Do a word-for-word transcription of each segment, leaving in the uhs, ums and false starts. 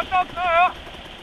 got a dog there!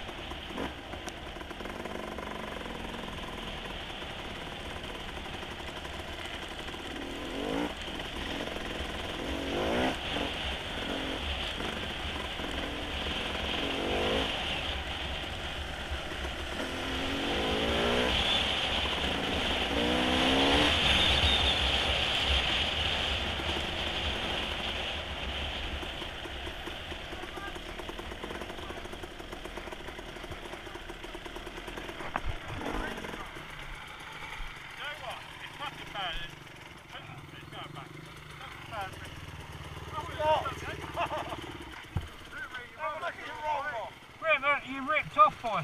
You ripped off, boy.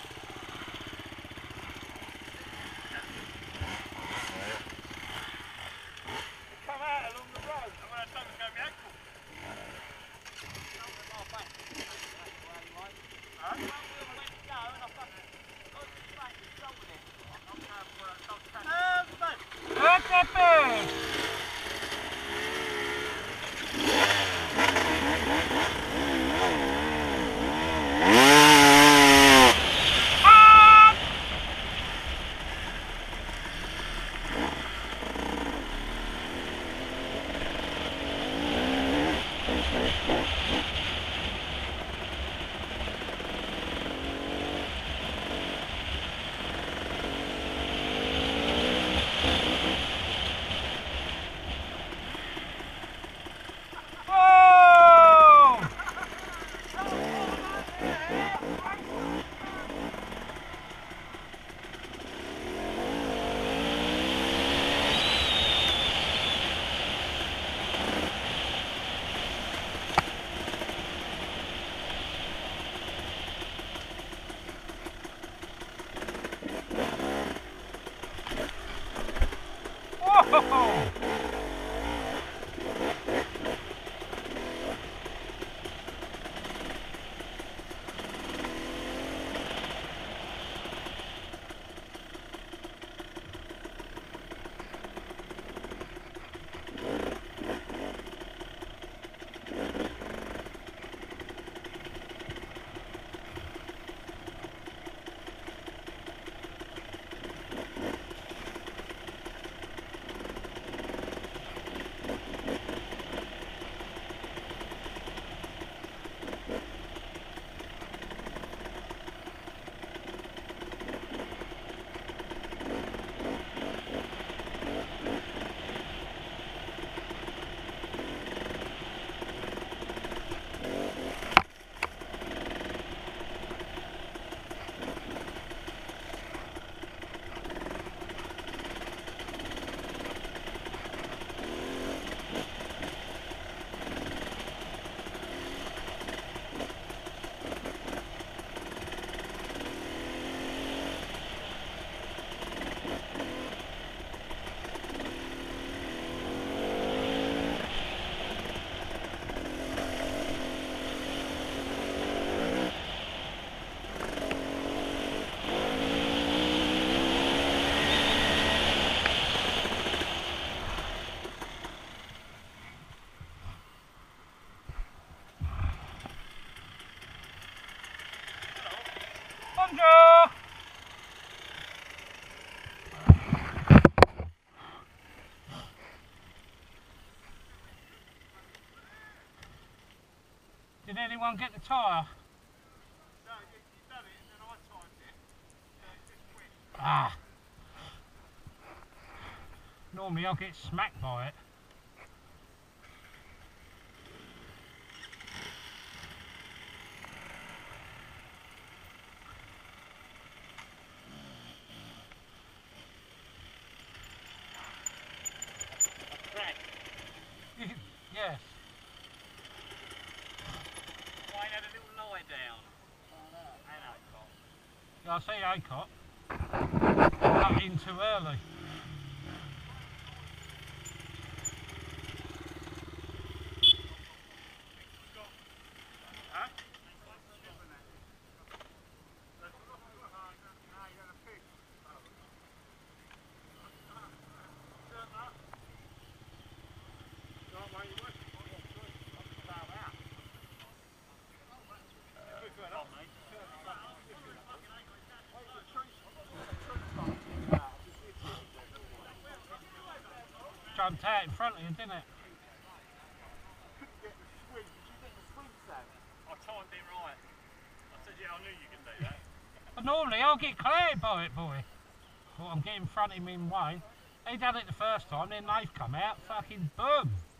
Come out along the road. I'm going to go my ankle. Look at this! Bonjour! Did anyone get the tyre? No, you, you done it and then I timed it. So it's just quick. Ah! Normally I'll get smacked by it. Yes. Why had a little lie down? Oh no. And Acot. Yeah, I see Acot. Cut in too early. Huh? jumped out in front of you, didn't it? Couldn't get the swing. Did you get the swing, Sam? I timed it right. I said, yeah, I knew you could do that. But normally I'll get cleared by it, boy. But I'm getting in front of him in way. He done it the first time, then they've come out, fucking boom.